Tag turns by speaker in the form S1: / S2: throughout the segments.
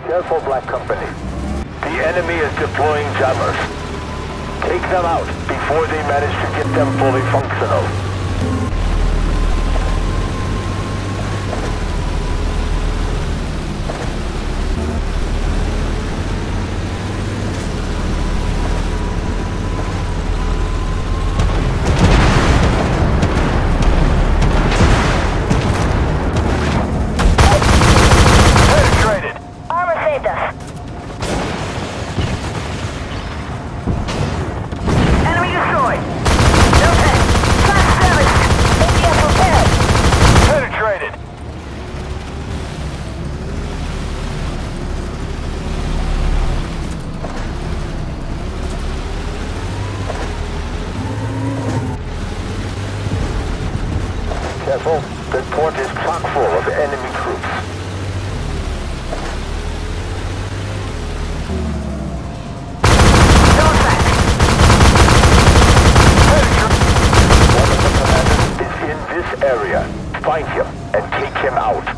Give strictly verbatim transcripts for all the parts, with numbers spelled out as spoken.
S1: Careful, Black Company. The enemy is deploying jammers. Take them out before they manage to get them fully functional. Careful, the port is chock full of enemy troops. One of the commanders is in this area. Find him and take him out.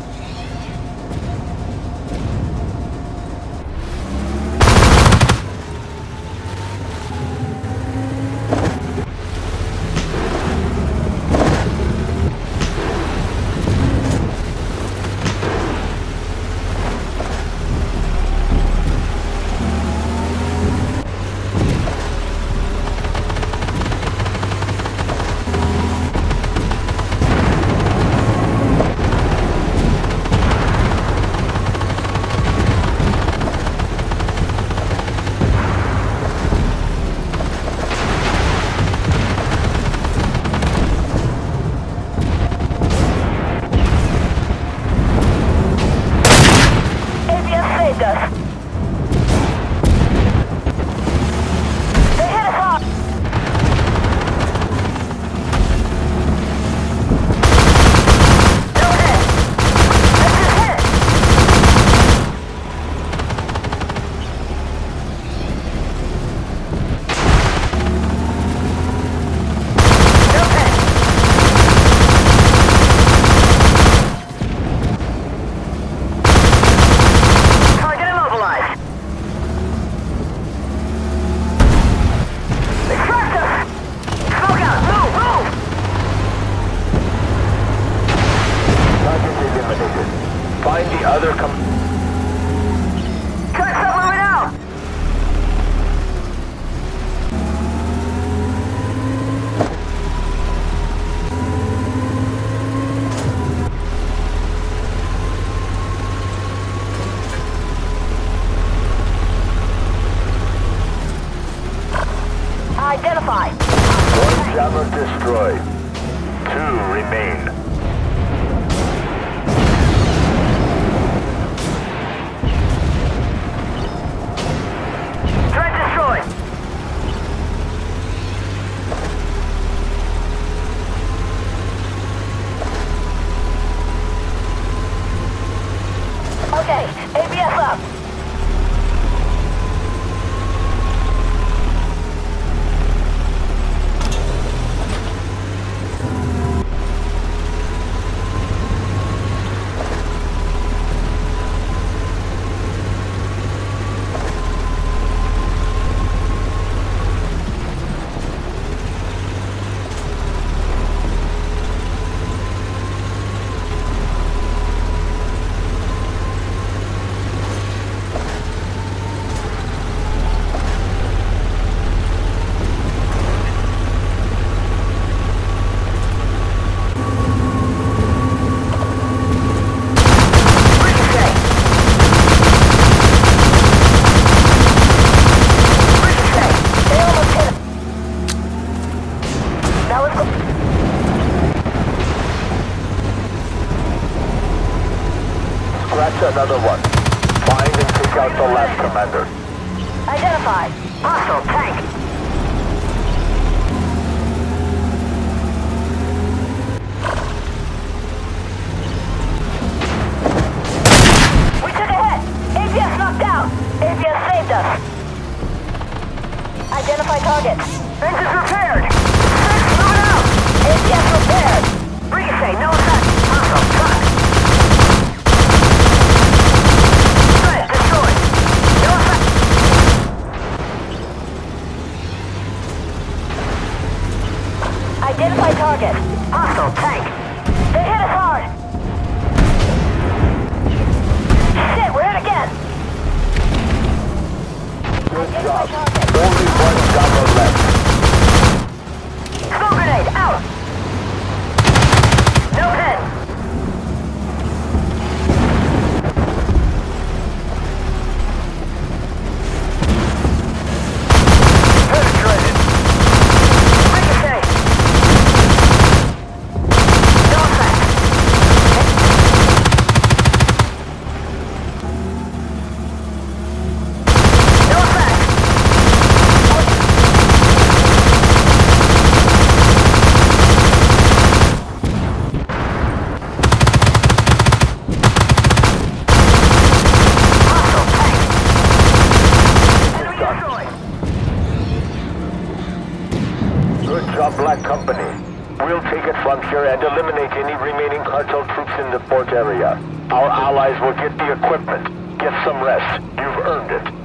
S1: Find the other com-
S2: Cut someone out! Identify.
S1: One jammer destroyed. Two remain.
S2: Okay, A B S up.
S1: Scratch another one. Find and take out the last commander.
S2: Identify. Hostile tank. We took a hit. A B S knocked out. A B S saved us. Identify target. Engines repaired. Six moving out. A B S repaired. Ricochet, no effect. Hostile truck. Threat destroyed.
S1: and eliminate any remaining cartel troops in the port area. Our allies will get the equipment. Get some rest. You've earned it.